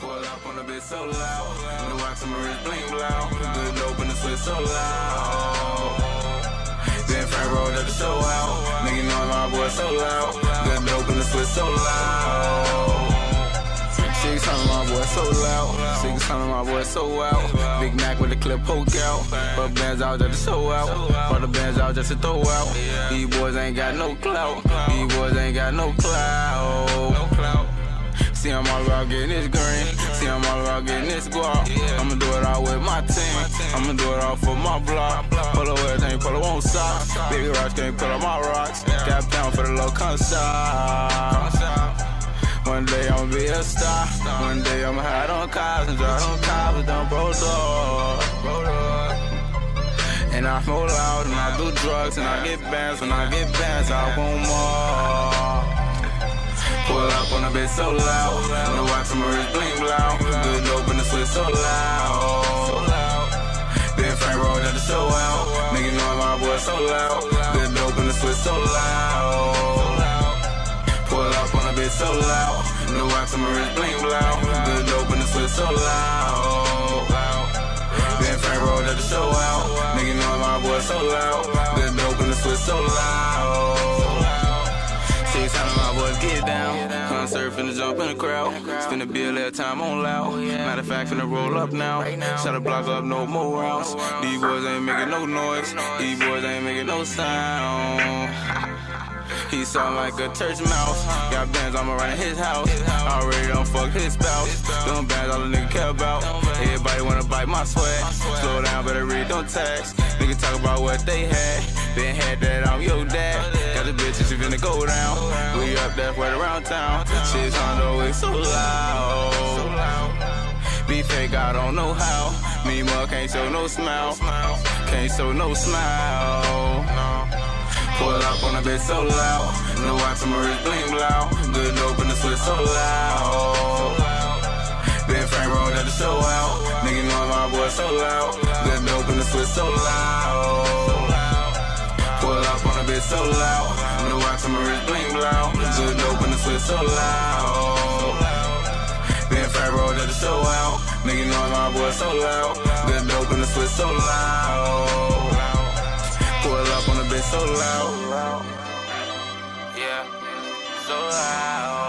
Pull up on the bitch so loud. The watch on my wrist bling blow. Good dope in the switch so loud. Then Frank rolled up the show out. Nigga know my boy so loud. Good dope in the switch so loud. 600 my boy so loud. 600 my boy so out. Big Mac with the clip poke out. But bands out just to show out. All the bands out just to throw out. These boys ain't got no clout. These boys ain't got no clout. See, I'm all about getting this green. See, I'm all about getting this guap. I'ma do it all with my team. I'ma do it all for my block. Pull up everything, pull up on socks. Baby rocks can't pull up my rocks. Got down for the low concept. One day I'ma be a star. One day I'ma hide on cars and drive on cars with them bro dogs. And I smoke loud and I do drugs and I get bands. When I get bands, I want more. Pull up on a bitch so loud. The watch on my wrist bling blow. Good dope in the switch so loud. Then Frank rolled up the show out. Nigga know my boy so loud. Good dope in the switch so loud. Pull up on a bitch so loud. The watch on my wrist bling blow. Good dope in the switch so loud. Then Frank rolled up the show out. Nigga know my boy so loud. Good dope in the switch so loud. 600 my boys get down. Come surfing and jump in the crowd. Spin the bill every time on loud. Matter of fact, finna roll up now. Shut the block up, no more rounds. These boys ain't making no noise. These boys ain't making no sound. He sound like a church mouse. Got bands, I'ma run in his house. Already don't fuck his spouse. Them bands all the nigga care about. Everybody wanna bite my sweat. Slow down, better read, don't text. Nigga talk about what they had. Been had that, I'm your dad. Got the bitches, she finna go down. We up that way around town. Shit's on the way so loud. Be fake, I don't know how. Me mug can't show no smile. Can't show no smile. Pull up on a bitch so loud. No watch on my wrist bling blow. Good dope in the switch so loud. Then Frank rolled up the show out. Nigga know my boy so loud. Good dope in the switch so loud. Pull up on a bitch so loud. No watch on my wrist bling blow. Good dope in the switch so loud. Then Frank rolled up the show out. Nigga know my boy so loud. Good dope in the switch so loud. Pull up on a bitch so loud. Yeah, so loud.